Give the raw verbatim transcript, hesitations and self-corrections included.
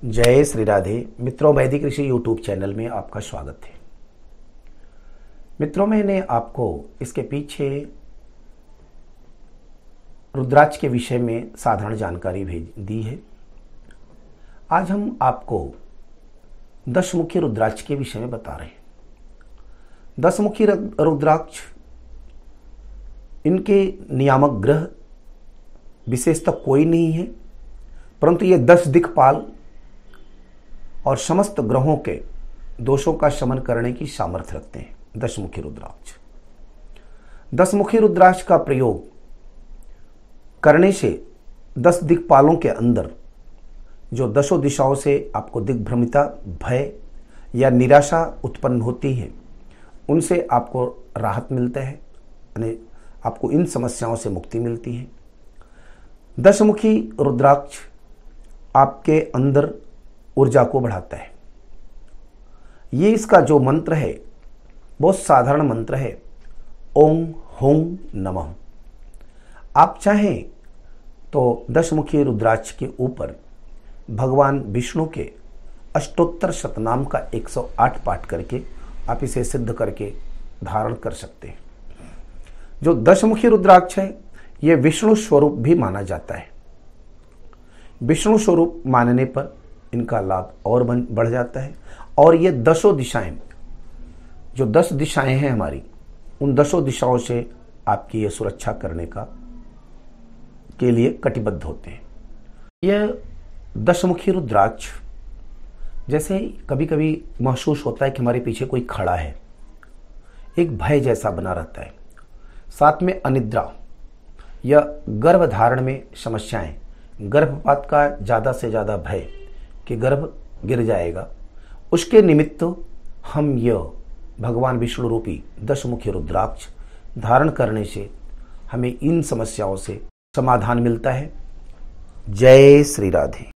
जय श्री राधे। मित्रों, वैदिक ऋषि यूट्यूब चैनल में आपका स्वागत है। मित्रों, मैंने आपको इसके पीछे रुद्राक्ष के विषय में साधारण जानकारी भेज दी है। आज हम आपको दशमुखी रुद्राक्ष के विषय में बता रहे हैं। दशमुखी रुद्राक्ष, इनके नियामक ग्रह विशेषतः कोई नहीं है, परंतु ये दस दिक्पाल और समस्त ग्रहों के दोषों का शमन करने की सामर्थ्य रखते हैं। दशमुखी रुद्राक्ष दशमुखी रुद्राक्ष का प्रयोग करने से दस दिक्पालों के अंदर जो दसों दिशाओं से आपको दिग्भ्रमिता, भय या निराशा उत्पन्न होती है, उनसे आपको राहत मिलता है, यानी आपको इन समस्याओं से मुक्ति मिलती है। दशमुखी रुद्राक्ष आपके अंदर ऊर्जा को बढ़ाता है। ये इसका जो मंत्र है बहुत साधारण मंत्र है, ओम हों नमः। आप चाहें तो दशमुखी रुद्राक्ष के ऊपर भगवान विष्णु के अष्टोत्तर शतनाम का एक सौ आठ पाठ करके आप इसे सिद्ध करके धारण कर सकते हैं। जो दशमुखी रुद्राक्ष है, यह विष्णु स्वरूप भी माना जाता है। विष्णु स्वरूप मानने पर इनका लाभ और बढ़ जाता है। और ये दसों दिशाएं, जो दस दिशाएं हैं हमारी, उन दसों दिशाओं से आपकी ये सुरक्षा करने का के लिए कटिबद्ध होते हैं। यह दशमुखी रुद्राक्ष जैसे कभी कभी महसूस होता है कि हमारे पीछे कोई खड़ा है, एक भय जैसा बना रहता है। साथ में अनिद्रा या गर्भधारण में समस्याएं, गर्भपात का ज़्यादा से ज़्यादा भय कि गर्भ गिर जाएगा, उसके निमित्त हम यह भगवान विष्णु रूपी दशमुखी रुद्राक्ष धारण करने से हमें इन समस्याओं से समाधान मिलता है। जय श्री राधे।